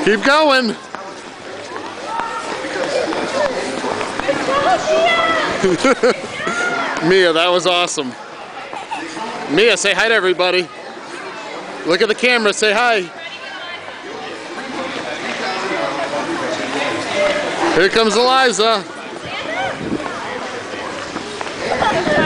Keep going. Mia, that was awesome. Mia, say hi to everybody. Look at the camera, say hi. Here comes Eliza.